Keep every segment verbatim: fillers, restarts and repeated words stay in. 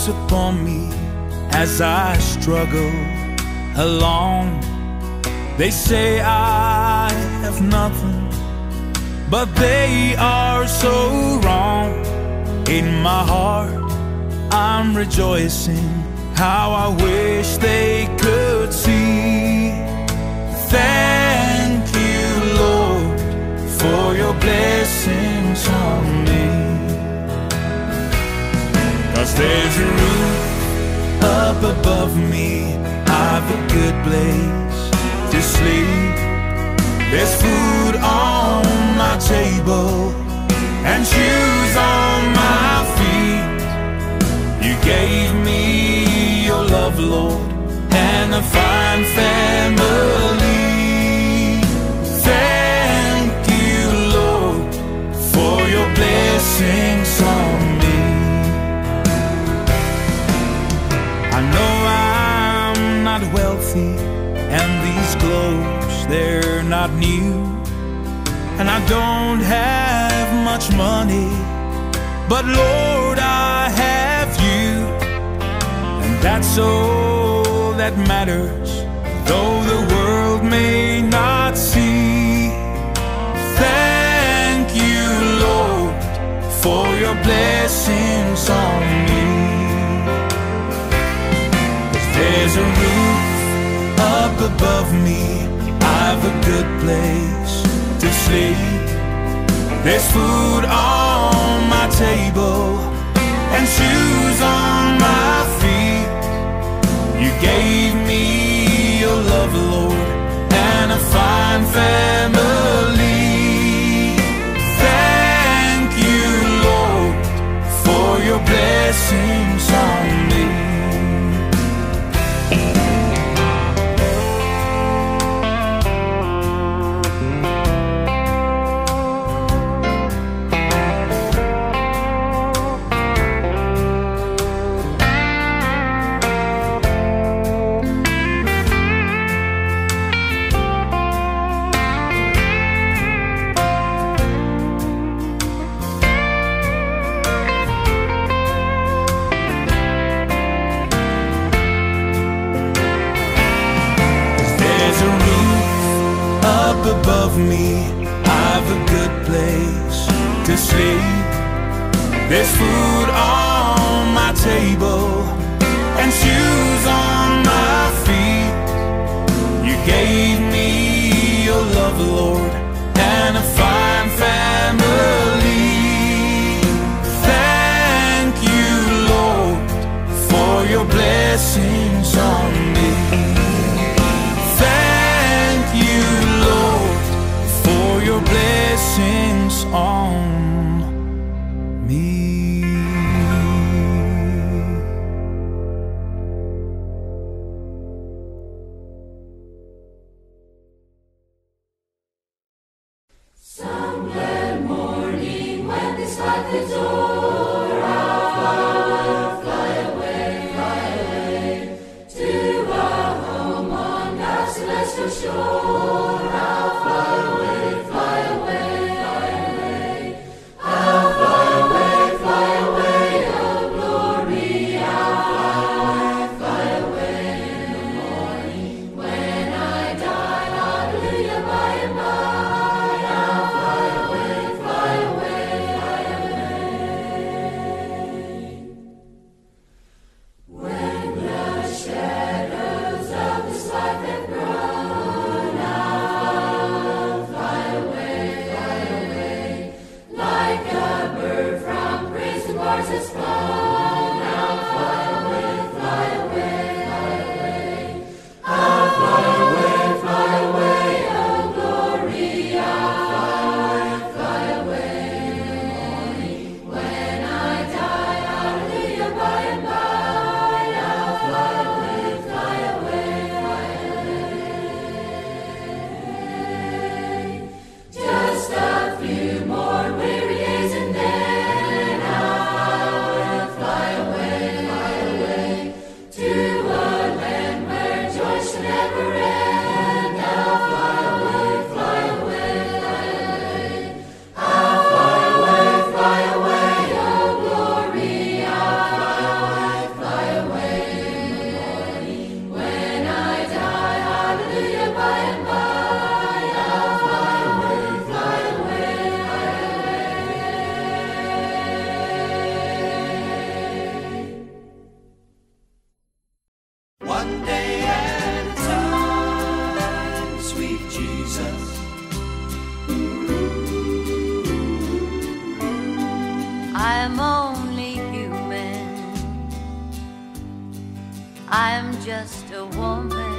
grace upon me as I struggle along. They say I have nothing, but they are so wrong. In my heart I'm rejoicing, how I wish they could see. Thank you, Lord, for your blessings on me. 'Cause there's a roof up above me, I've a good place to sleep. There's food on my table and shoes on my feet. You gave me your love, Lord, and a fine family. Thank you, Lord, for your blessings on me. I know I'm not wealthy, and these clothes, they're not new, and I don't have much money, but Lord, I have you, and that's all that matters, though the world may not see. Thank you, Lord, for your blessings on me. 'Cause there's a roof up above me, I've a good place to sleep. There's food on my table and shoes on my feet. You gave me your love, Lord, and a fine family. Thank you, Lord, for your blessings on me. Above me, I've a good place to sleep. There's food on my table and shoes on my feet. You gave me your love, Lord, and a fine family. Thank you, Lord, for your blessings on me. Thank you, Lord, for your blessings on me. day at a time, sweet Jesus. I'm only human, I'm just a woman.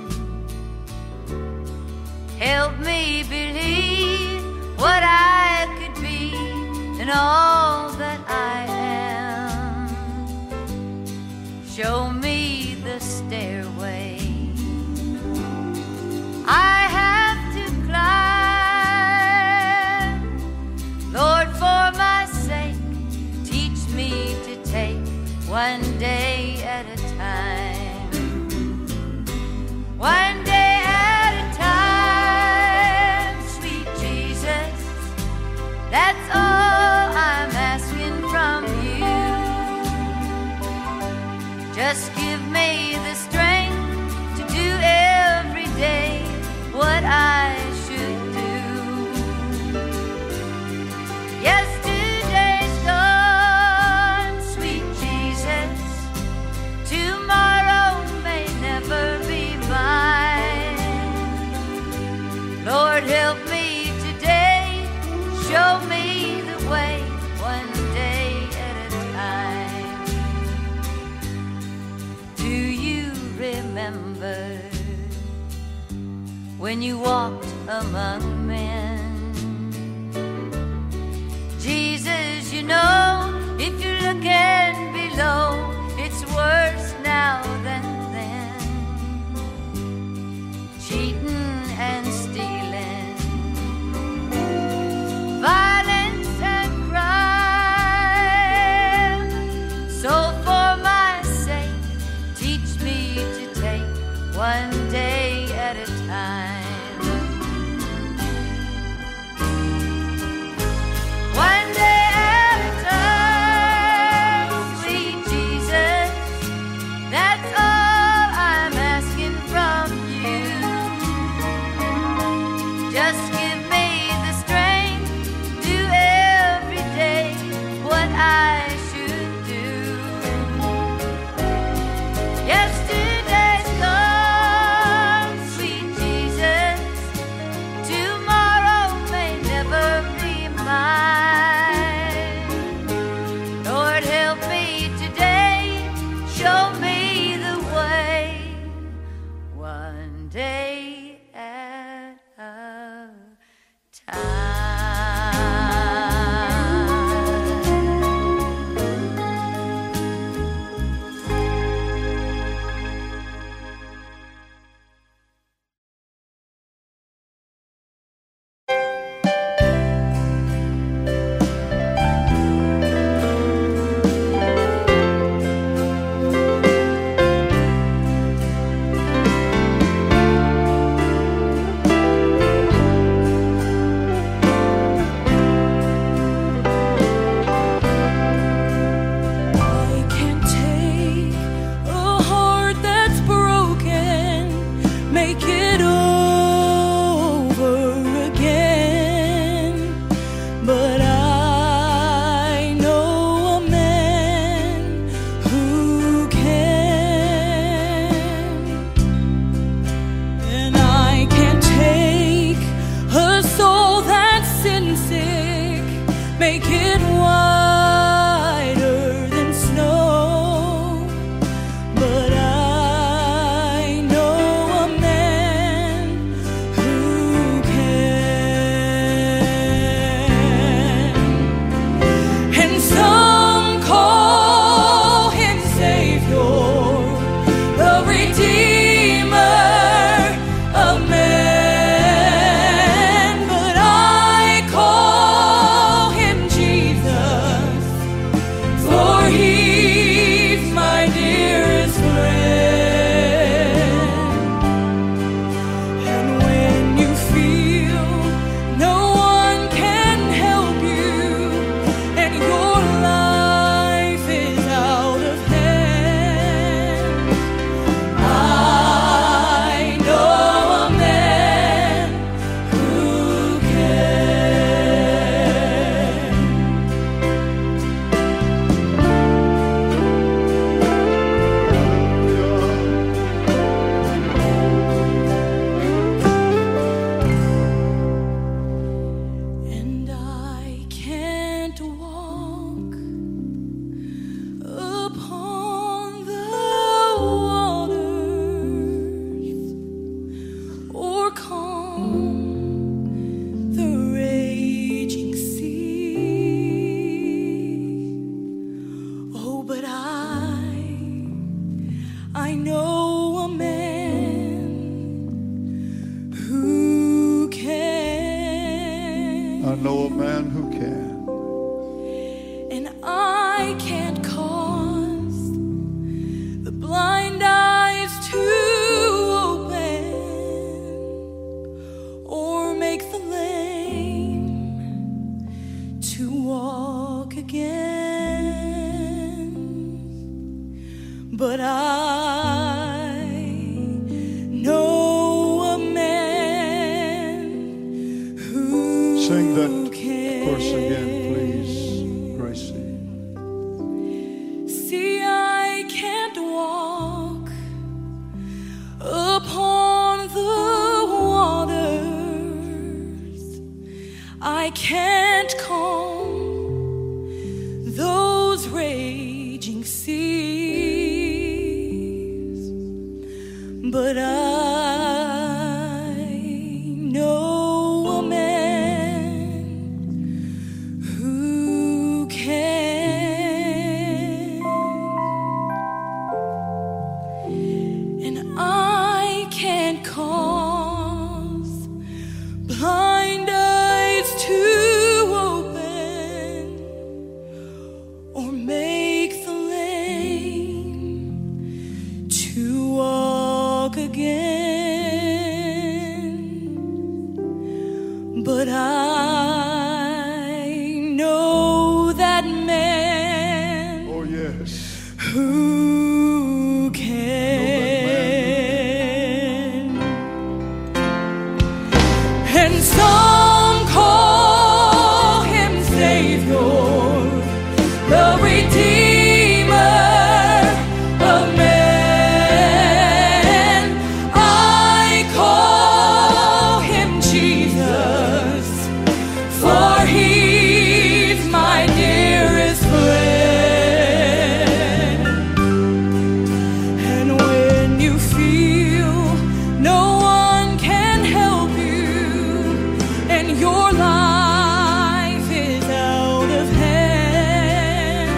Help me believe what I could be and all that I am. Show me the stairway I have to climb. Lord, for my sake, teach me to take one day at a time. One day at a time, sweet Jesus. That's all I'm asking from you. Just give me the strength to do every day what I should do. Yesterday's gone, sweet Jesus. Tomorrow may never be mine. Lord, help me today. Show me the way, one day at a time. Do you remember when you walked among men? Jesus, you know, if you're looking below, it's worse now than then. Cheating and stealing, violence and crime. So for my sake, teach me to take one day at a time. One day at a time, sweet Jesus. That's all I'm asking from you. Just give me the strength, do every day what I should do. Yesterday's gone, know a man who can. And I can't cause the blind eyes to open or make the lame to walk again. But I know a man who Sing that can. verse again, please, Gracie. See, I can't walk upon the waters. I can't calm those raging seas. But I know a man who can. And I can't cause blind eyes to open or make the lame to walk again. But I know that man Oh, yes. who can. And some call him Savior, the Redeemer of men. I call him Jesus, for he's my dearest friend. And when you feel no one can help you and your life is out of hand,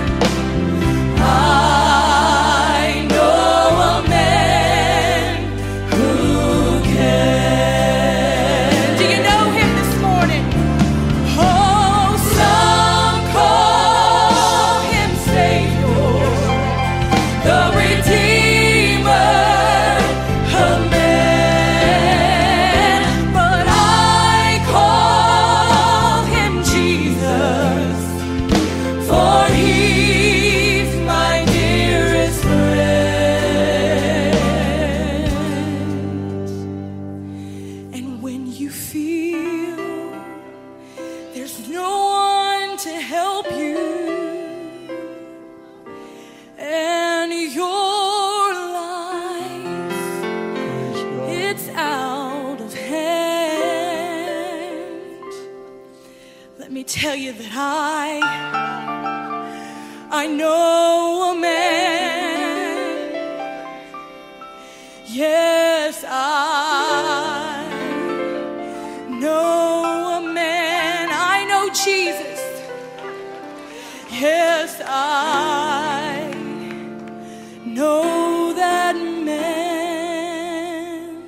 I know a man who can. Do you know him this morning? Oh, some call him Savior, the Redeemer of men. But I call him Jesus, for he's my dearest friend. And when you feel there's no one to help you and your life, Praise God. it's out of hand, let me tell you that I I know a man. Yes, I know a man. I know Jesus. Yes, I know that man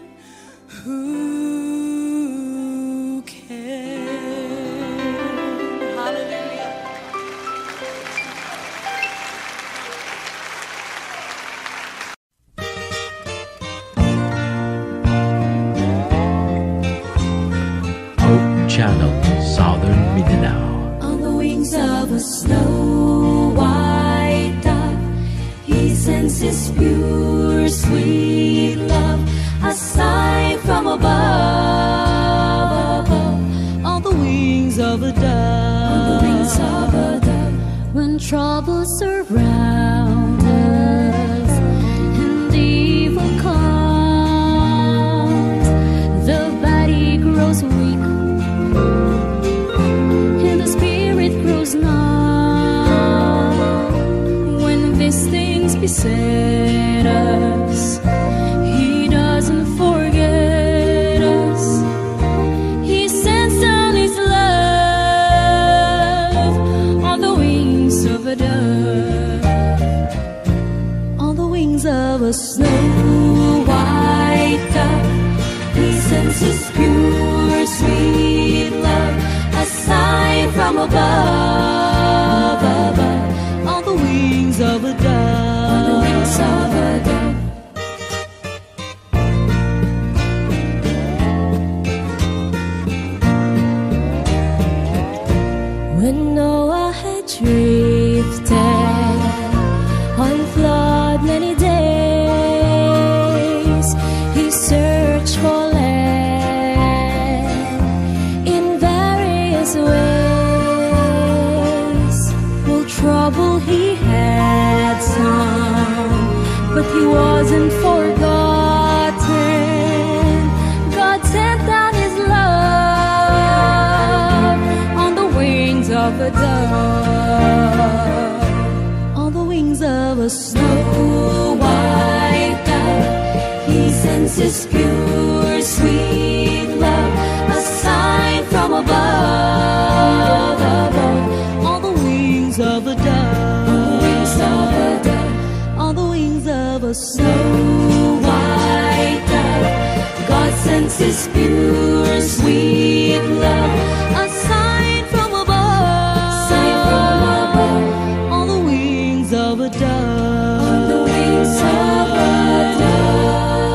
who can. Hallelujah. Hope Channel, Southern Mindanao. On the wings of a snow white dove, he sends his pure, sweet love, a sign from above, above. On the wings of a dove, On the wings of a dove, when troubles surround us and evil comes, the body grows weak and the spirit grows numb. When these things beset us, he doesn't forget us. He sends down his love on the wings of a dove. wasn't forgotten. God sent down His love on the wings of a dove, on the wings of a snow white dove. He sends His pure, sweet love, a sign from above, above, on the wings of a dove, wings of a dove, on the wings of a snow white dove. God sends His pure, sweet love, a sign from above, sign from above, on the wings of a dove, on the wings of a dove.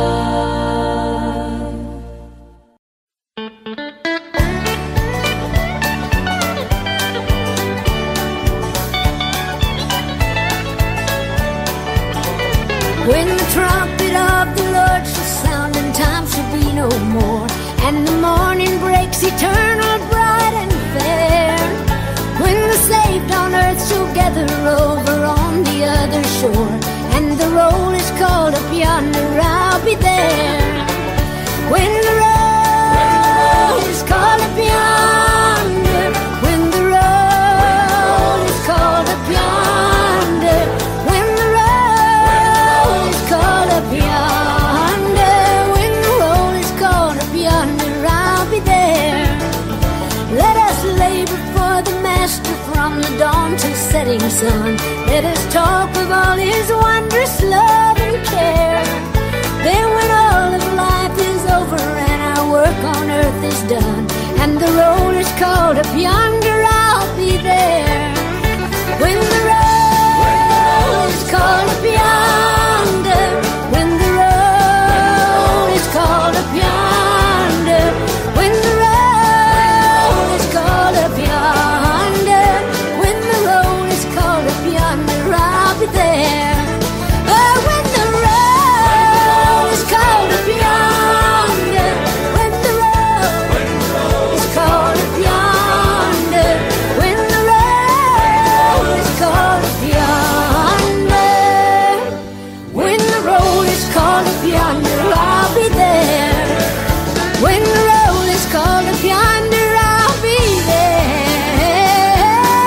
When the trumpet of the Lord shall sound and time shall be no more, and the morning breaks eternal, bright and fair, when the saved on earth shall gather over on the other shore, and the roll is called up yonder, I'll be there. When the roll is called up yonder, when the roll is called up yonder, when the roll is called up yonder, when the roll is called up yonder, I'll be there. Let us labor for the Master from the dawn till setting sun. Let us talk of all His wondrous love and care. Then when all of life is over and our work on earth is done, and the roll is called up yonder, I'll be there. When the roll is called up yonder, when the roll is called up yonder, when the roll is called up yonder, when the roll is called up yonder, I'll be there. Oh, when the roll is called up yonder, when the roll is called up yonder, when the roll is called up yonder, when the roll is called up yonder, I'll be there. When the roll is called up yonder, I'll be there.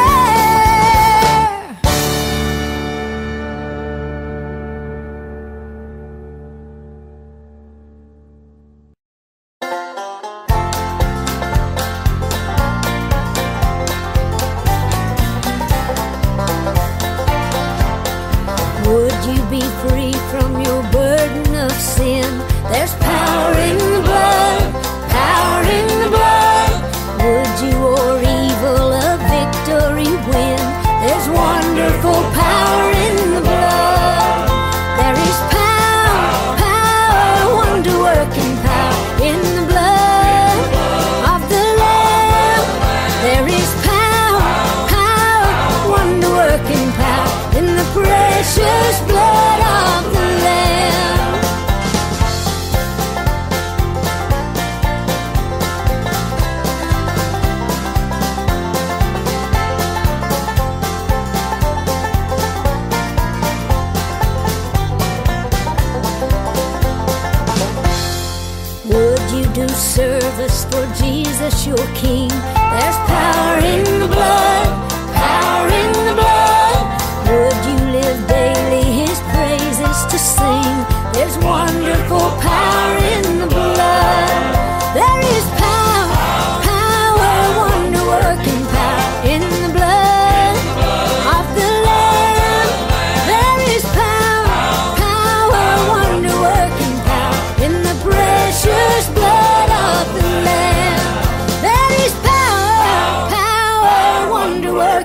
Would you be free from your burden of sin? There's power in the blood, power in the blood. Would you or evil a victory win? There's wonderful power in the blood. There is power, power, wonder-working power in the blood of the Lamb. There is power, power, wonder-working power in the precious blood of the Lamb. Would you do service for Jesus your King? There's power in the blood, power in the blood. Would you live daily His praises to sing? There's wonderful power in the blood. There is power, power, wonder-working power in the blood of the Lamb. There is power, power, wonder-working power in the precious blood of the Lamb. There is power, power, wonder-working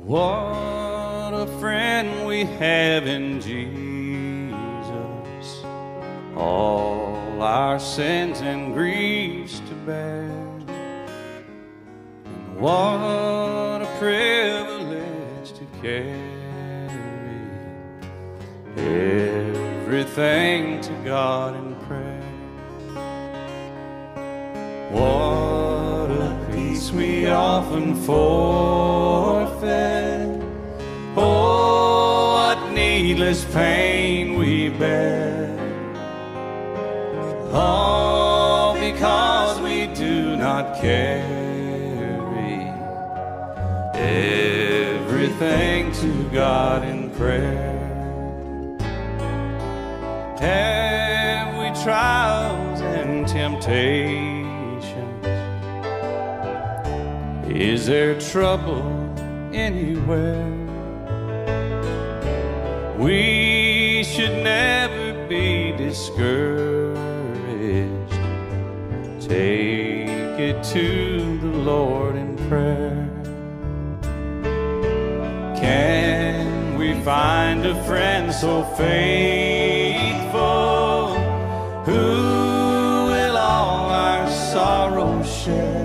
What a friend we have in Jesus, all our sins and griefs to bear. And what a privilege to carry everything to God in prayer. What a peace we often forfeit. Oh, what needless pain we bear. All because we do not carry everything to God in prayer. Have we trials and temptations? Is there trouble anywhere? We should never be discouraged. Take it to the Lord in prayer. Can we find a friend so faithful, who will all our sorrows share?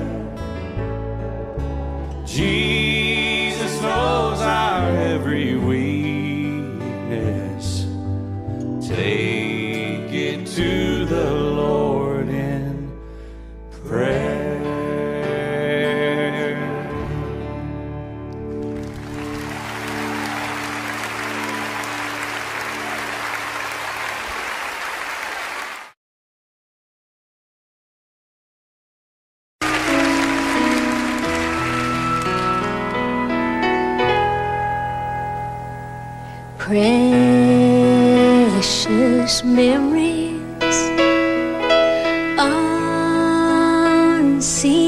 Jesus knows our every weakness. Take it to the Lord in prayer. Precious memories unseen.